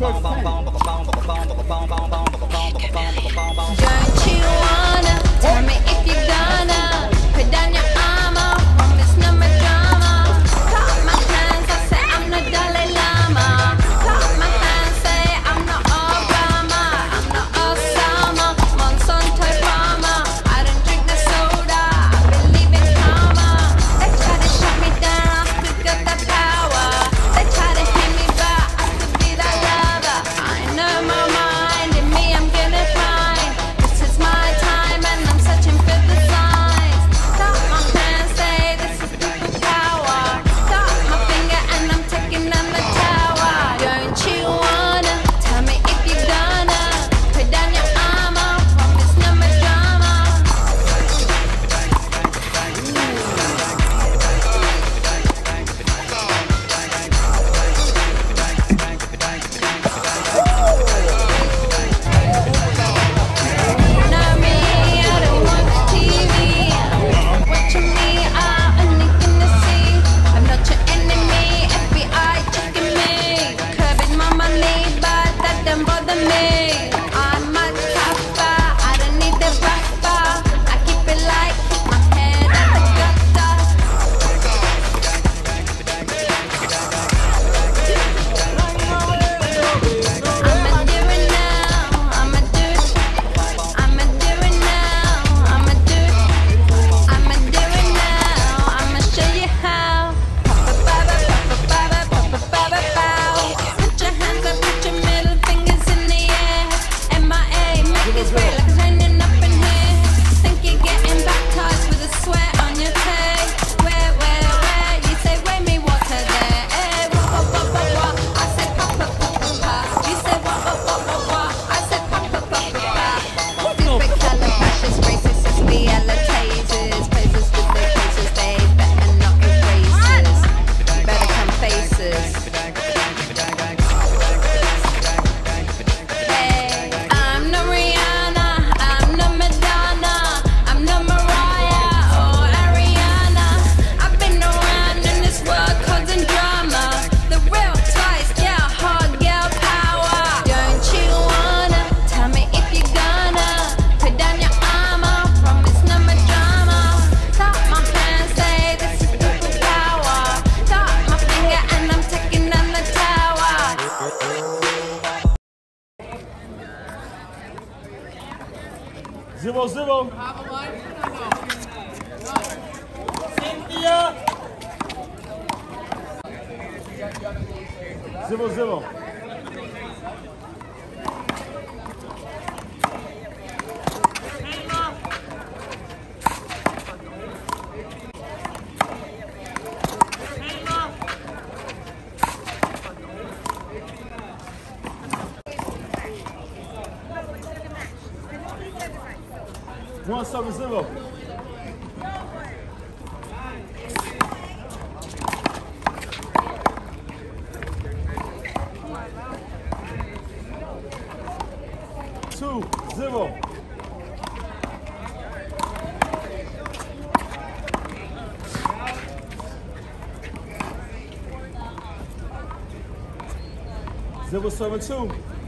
you wanna tell me if you're gonna put down your armor? Promise no more drama. Clap my hands, I say I'm the Dalai Lama. Clap my hands, say I'm not Obama. I'm not Osama, Monsanto Farmer. I don't drink the soda, I believe in karma. They try to shut me down, I still got the power. They try to hit me, but I still be that lover. I know my mind, and me I'm gonna find. This is my time, and I'm searching for the signs. Clap my hands, say this is people power. Clap my finger, and I'm taking down the tower. Don't you wanna tell me if you're gonna put down your armor? Promise no more drama. Know me, I don't watch TV. Watching me, I'm anything to see. I'm not your enemy, FBI checking me. Curbing my money, but that don't bother me. I'm much tougher, I don't need the buffer. I keep it light, keep my head out the gutter. I'ma do it now, I'ma do it. I'ma do it now, I'ma do it. I'ma do it now, I'ma show you how. Pop-a-ba-ba-ba-ba-ba-ba-ba-ba-bow. Put your hands up, put your middle fingers in the air. MIA, make it sweat like it's raining up in here. Think you're getting baptized with a sweat on your tail. Where? You say, wait me water there. Eh, what? I said pop-a-pop-a-pa. You say what? I said pop-a-pop-a-pa. Supercalifragilisticexpialidocious, expialitators, places with their cases, they better not erase us. Better come faces. Hey, I'm no Rihanna, I'm no Madonna, I'm no Mariah or Ariana. I've been around in this world causing drama. The real twice, yeah, hard girl power. Don't you wanna tell me if you're gonna put down your armor? Promise no more drama. Clap my hands, say this is people power. Clap my finger, and I'm taking down the tower. 0-0. Cynthia. 0-0. One 7-0. Two 0. Zero 7-2.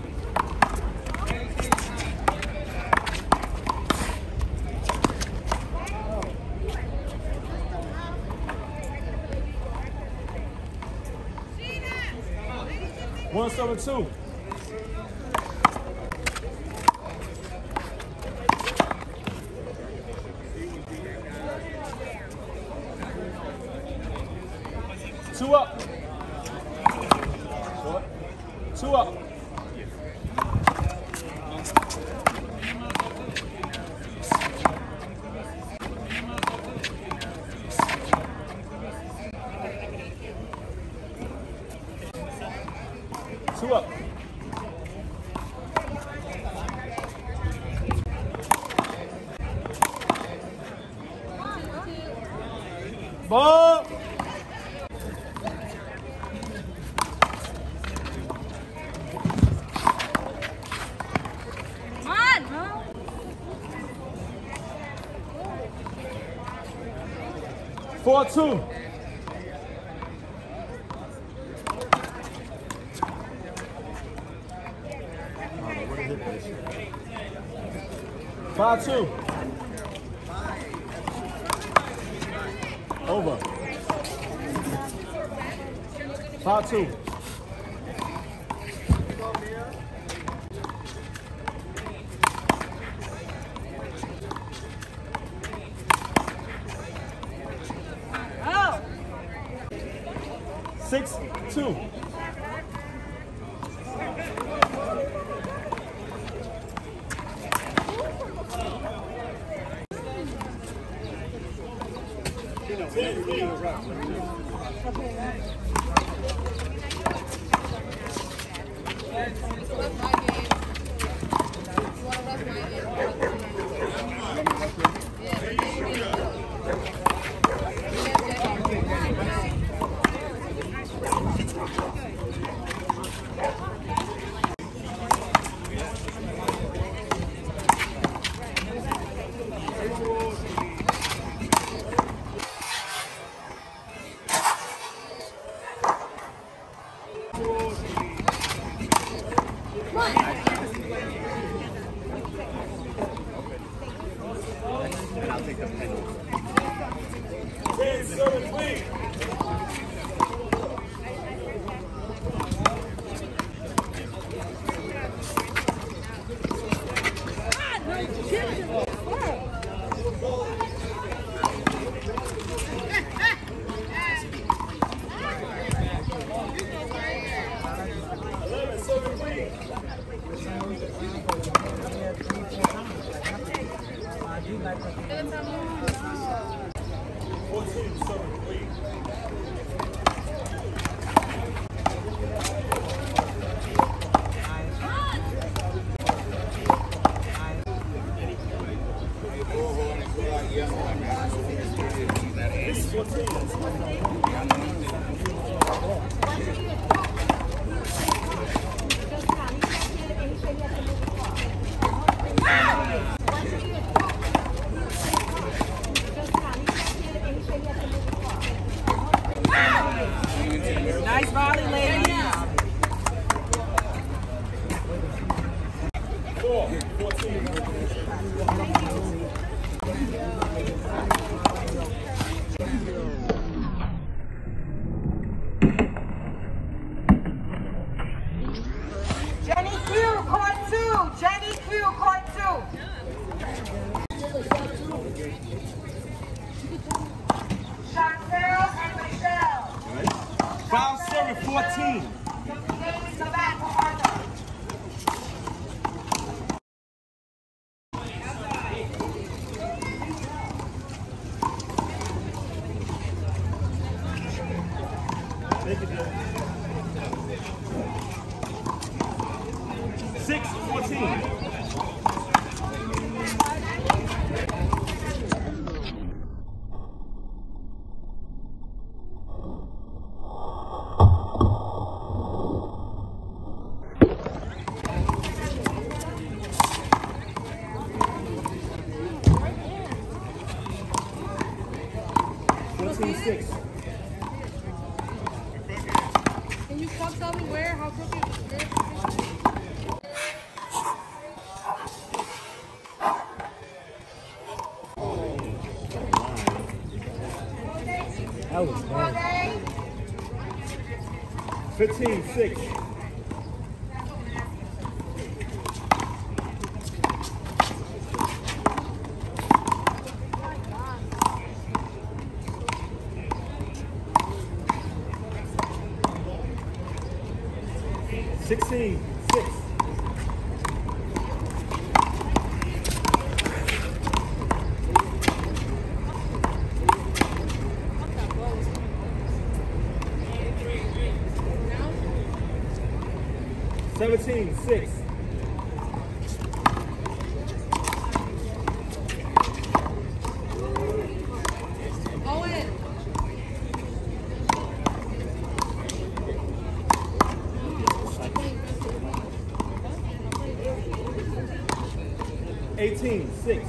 One 7-2. Two up. Two up. Two up. Ball. Come on, 4-2. 5-2. Over. 5-2. Oh. 6-2. Nice volley, ladies. 4-14. Jenny Q, court 2. Jenny Q, court 2. Chantel and Michelle. Foul serve 14. Games the back for Arthur. Make it good. 6-14. Can you fuck tell me where? How crooked? That was bad. 15-6. Six. 17-6. Owen. 18-6.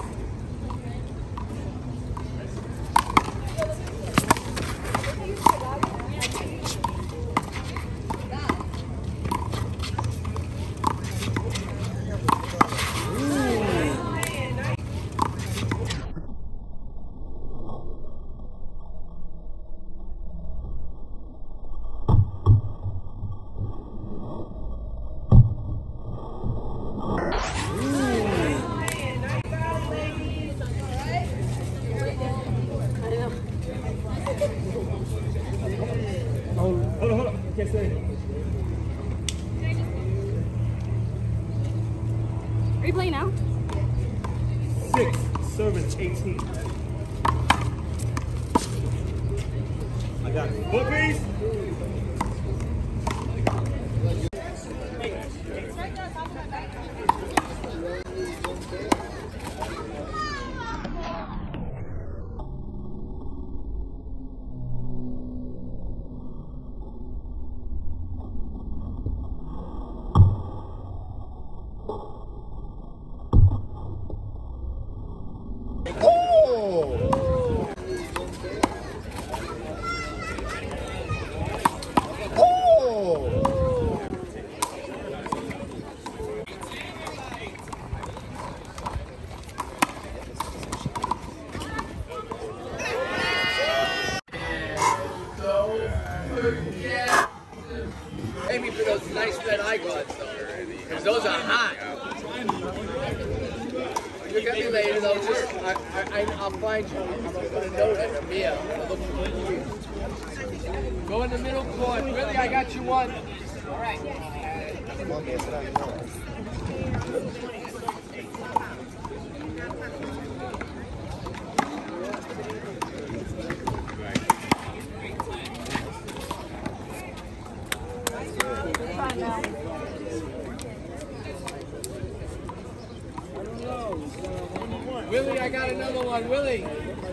can't say. Are you playing now? 6, serving 18. I got it. Foot piece. Pay me for those nice red eye gloves, though, because those are hot. You get me later, though. Just, I'll find you. I'm gonna put a note in them. Yeah. Go in the middle court. Really, I got you one. All right. Willie, I got another one. Willie.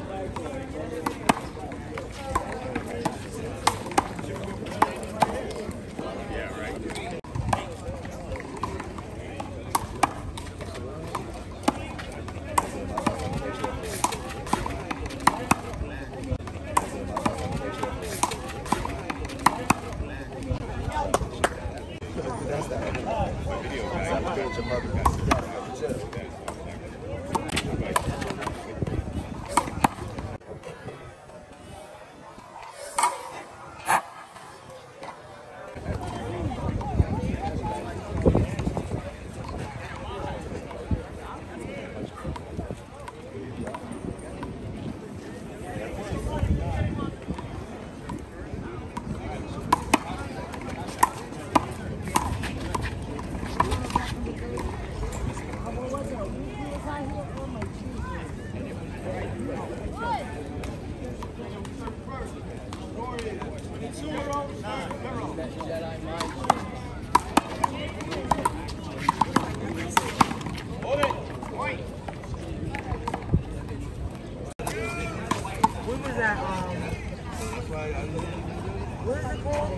What is it called?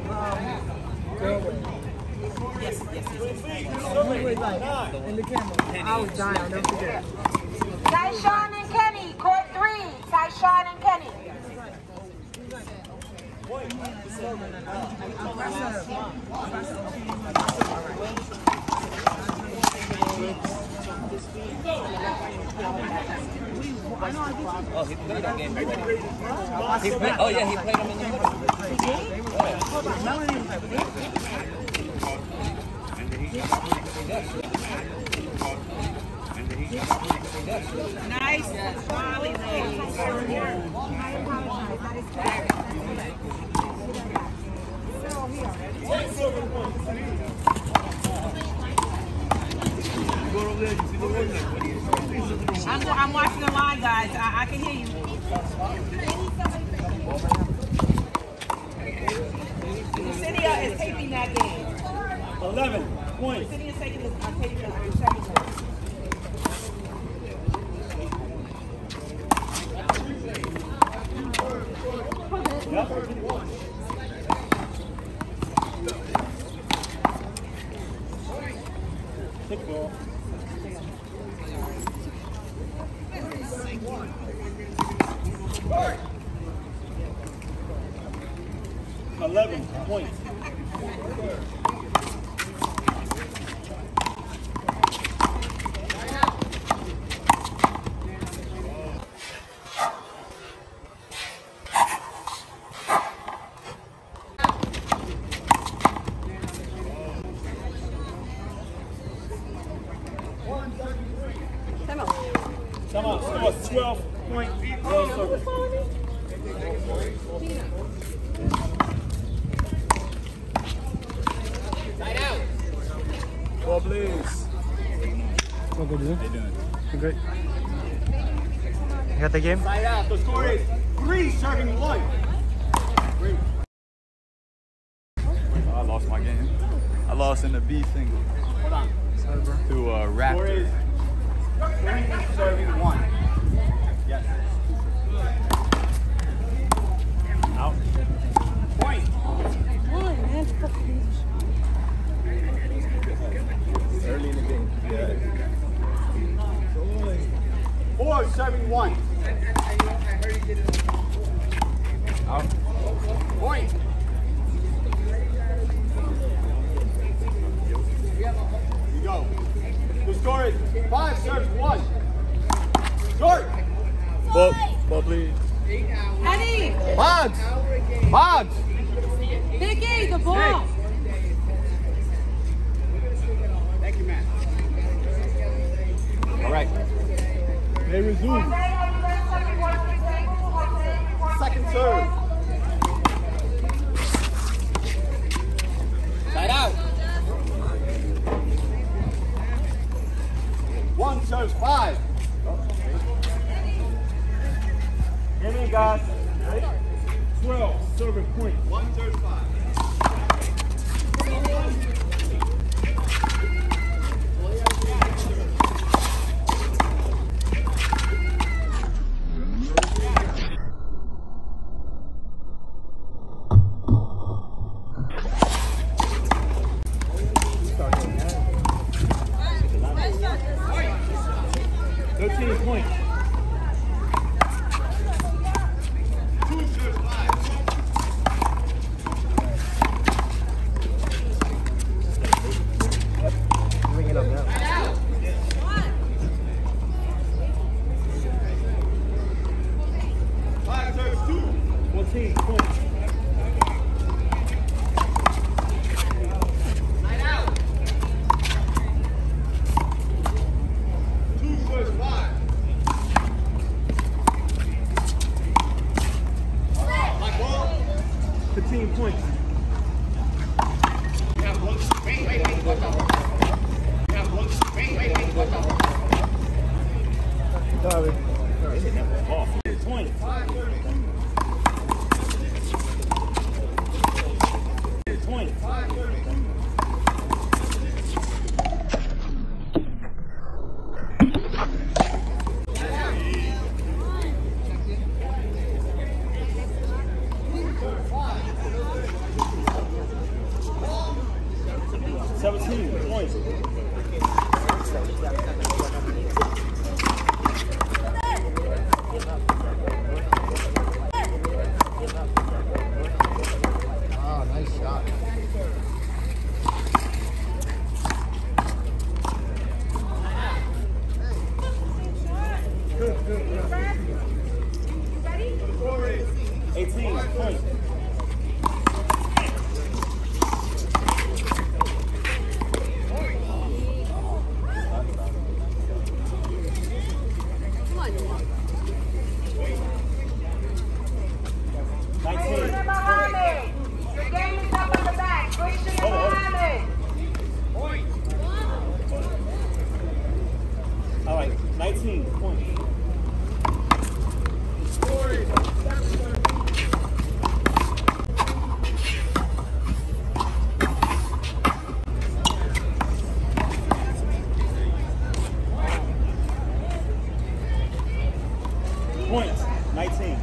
Yes. He was like, in the camera. I was dying, I'll never forget. Tyshawn and Kenny, court 3. Tyshawn and Kenny. Oh, he played that game already. Oh, yeah, he played him in the middle. Nice. I'm watching the line, guys. I can hear you. Lucinia is taping that game. 11 points. Lucinia is taking the second one. Kick ball. 11 points. Come on, score 12-point roll service. What good doing? How you doing? Great. You got the game? Side out. The score is 3 serving 1. I lost my game. I lost in the B single. Hold on. Sorry, bro. To Score Raptor. is 3 serving 1. Yes. Out. Point. Early in the game. Yeah. 4 serving 1. Out. Point. You go. The score is 5 serves 1. Short. Ball, please. Eddie, Boggs. Boggs. Vicky, the ball. Thank you, man. All right. They resume. Second serve. Side out. 1 serves 5. Get in, guys. 12 serving point. 1 serves 5. Point. 2 serves 5. Bring it up now. 5 serves 2. 14 points. Line out. 2 serves 5. 15 points. You have one. Wait, watch out. You have one. Wait, watch out. Sorry. Off. 20. 20. Points. Oh, nice shot. Good. 18 points. All right, 19 points. Points, 19.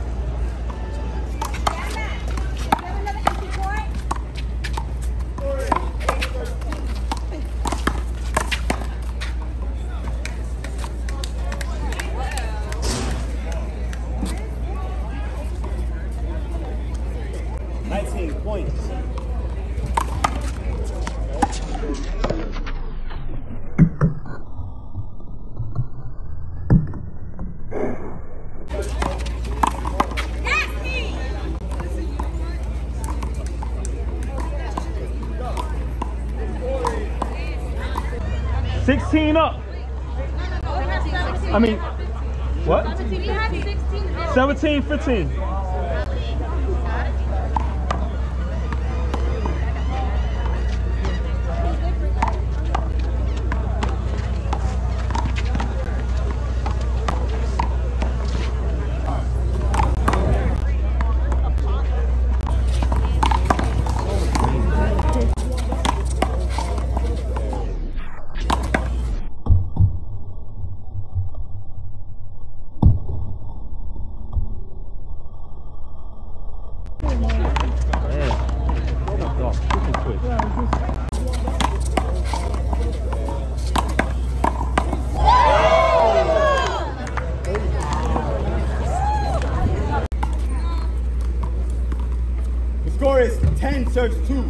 Points. $16 up. I mean, what? 17-15. quick. The score is 10 serves 2.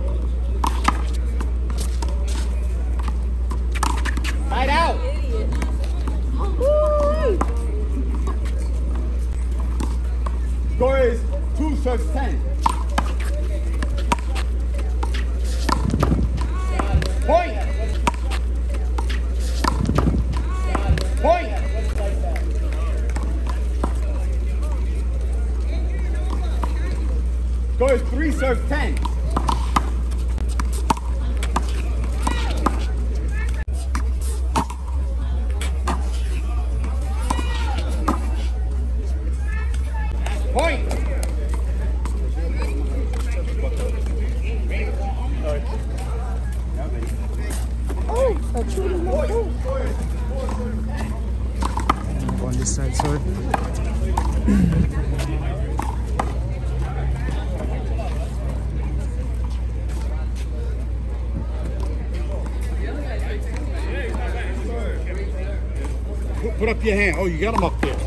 Tied out. Score is 2 serves 10. Point. Point. Score is 3 serves 10. Point. Go on this side, sorry. Put up your hand. Oh, you got them up there.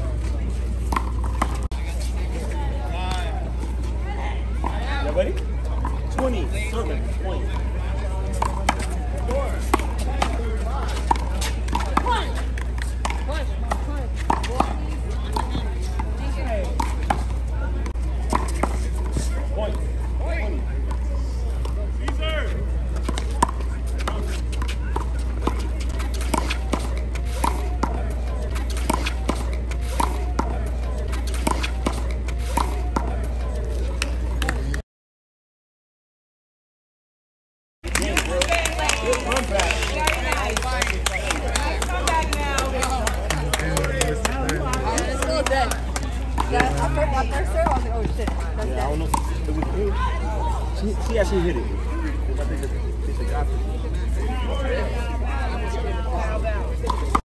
You ready? 20, serving, point. I don't know. She actually hit it. I think it's a gospel.